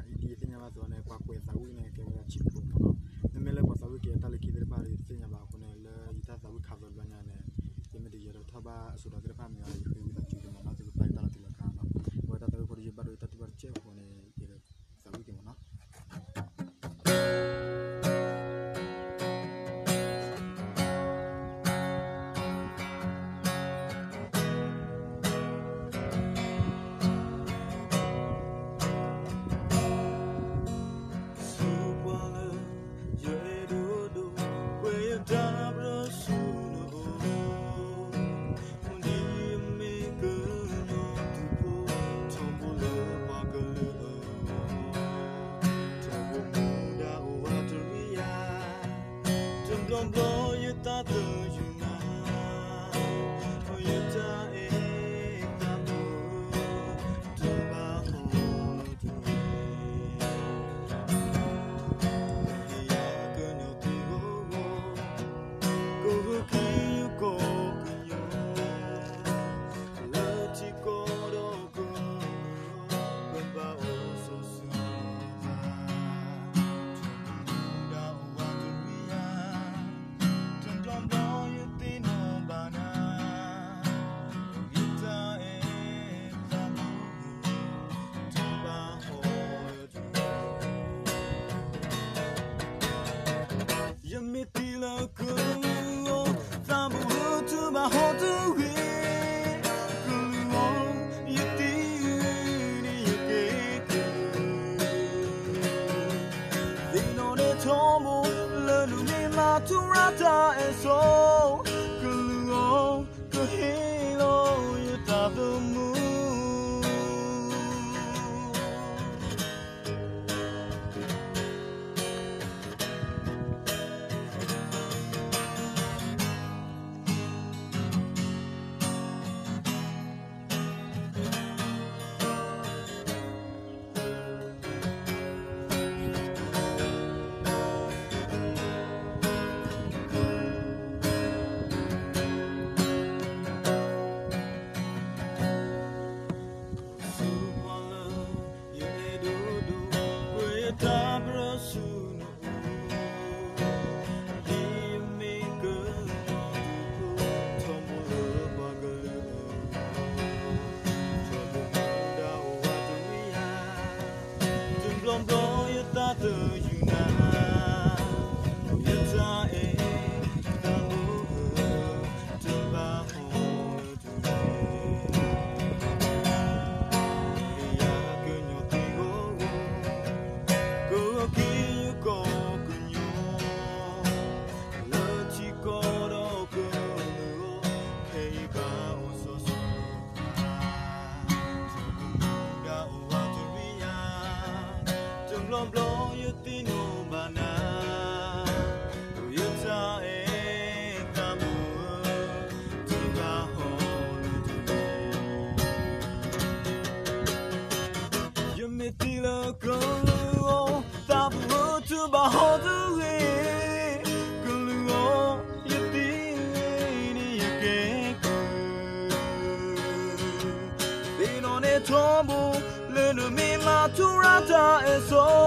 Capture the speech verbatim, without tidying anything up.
di senya ba zone kwa kwa sa wi ne ke ba chi ko no ne me le ba sa wi ke ta le ki de ba ri senya ba ko ne le ita sa wi cover ba nya ne ke me de yero tha ba su da de pa mi ai pe wi da chi mo na zu pa ta la ti la ka no ko ta ta ko ri ba ro ta ti ba che ko ne ke sa wi ke mo no Tombo, le me ma turata e so